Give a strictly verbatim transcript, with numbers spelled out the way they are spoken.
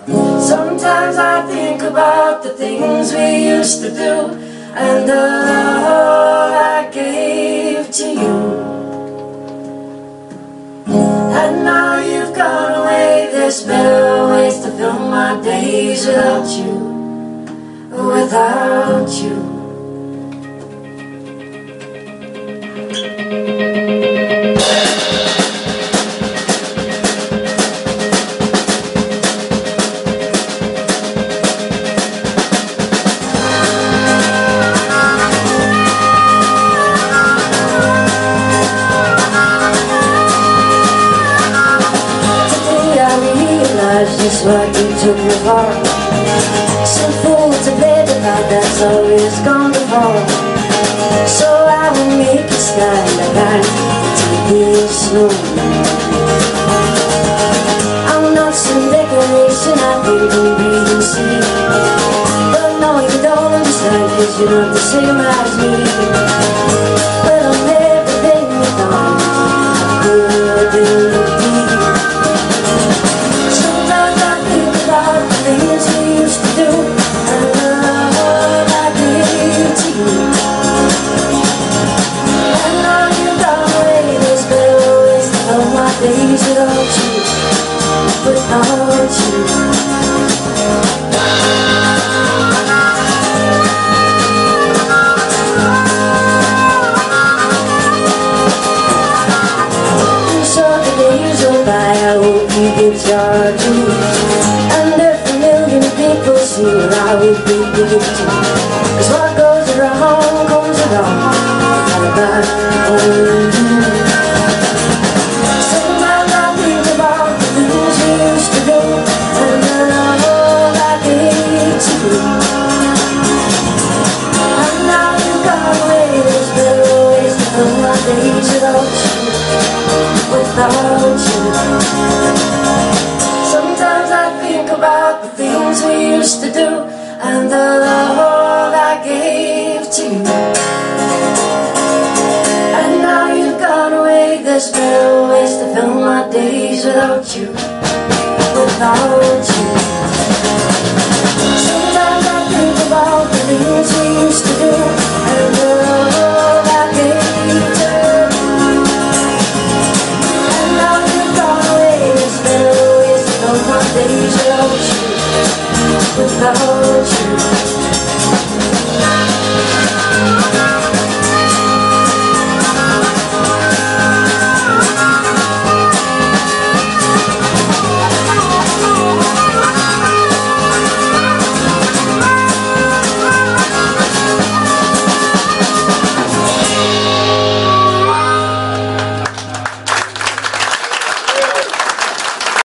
Sometimes I think about the things we used to do and the love I gave to you. And now you've gone away, there's better ways to fill my days without you, without you. Just what you took me for. Some fool to play the part that's always gone before. So I will make it stand like I take it slow. I'm not some decoration, I think I'm breathing sea. But no, you don't understand, cause you're not the same as me. But I'm everything you thought I could be. Days without you, without you. So the days go by, I hope you get your due. And if a million people see what I would be with you. Cause what goes around comes around, and back on you. Without you. Sometimes I think about the things we used to do and the love I gave to you. And now you've gone away, there's better ways to fill my days without you, without you. Sometimes I think about the things we used to do and the love I gave to you. Days without you, without you.